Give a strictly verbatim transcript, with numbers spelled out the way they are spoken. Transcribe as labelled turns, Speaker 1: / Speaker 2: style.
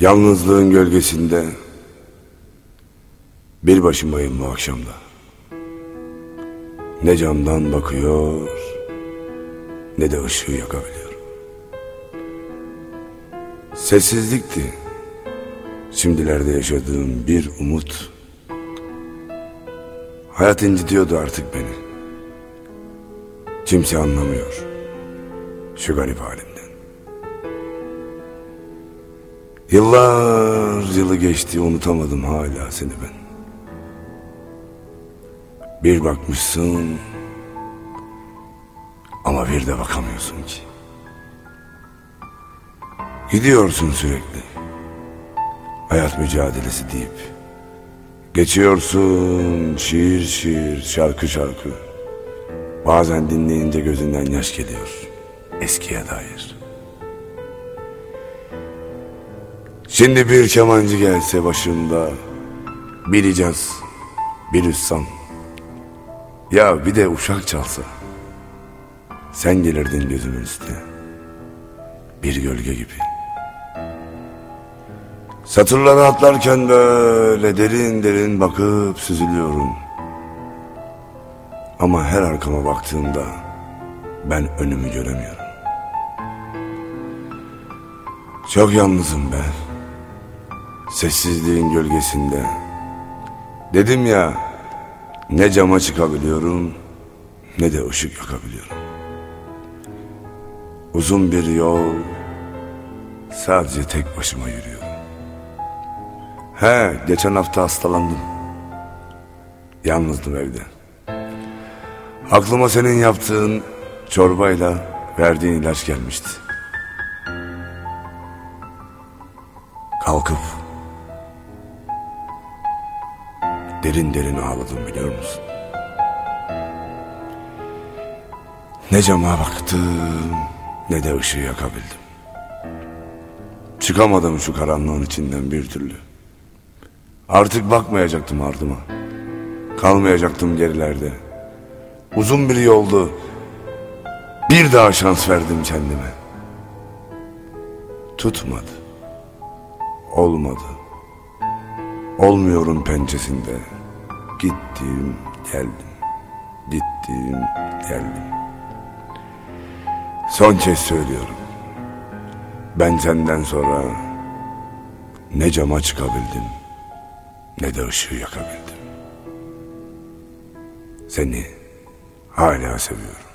Speaker 1: Yalnızlığın gölgesinde bir başımayım bu akşamda. Ne camdan bakıyor, ne de ışığı yakabiliyorum. Sessizlikti şimdilerde yaşadığım bir umut. Hayat incitiyordu artık beni. Kimse anlamıyor şu garip halimden. Yıllar yılı geçti, unutamadım hala seni ben. Bir bakmışsın ama bir de bakamıyorsun ki. Gidiyorsun sürekli, hayat mücadelesi deyip. Geçiyorsun şiir şiir, şarkı şarkı. Bazen dinleyince gözünden yaş geliyor eskiye dair. Şimdi bir kemancı gelse başımda, bir caz, bir üssam, ya bir de uşak çalsa, sen gelirdin gözümün üstüne, bir gölge gibi. Satırları atlarken böyle derin derin bakıp süzülüyorum. Ama her arkama baktığımda ben önümü göremiyorum. Çok yalnızım ben, sessizliğin gölgesinde. Dedim ya, ne cama çıkabiliyorum, ne de ışık yakabiliyorum. Uzun bir yol, sadece tek başıma yürüyorum. He, geçen hafta hastalandım. Yalnızdım evde. Aklıma senin yaptığın çorbayla verdiğin ilaç gelmişti. Kalkıp derin derin ağladım, biliyor musun? Ne cama baktım, ne de ışığı yakabildim. Çıkamadım şu karanlığın içinden bir türlü. Artık bakmayacaktım ardıma, kalmayacaktım gerilerde. Uzun bir yoldu, bir daha şans verdim kendime. Tutmadı, olmadı. Olmuyorum pençesinde. Gittim geldim, gittim geldim. Son kez söylüyorum, ben senden sonra ne cama çıkabildim, ne de ışığı yakabildim. Seni hala seviyorum.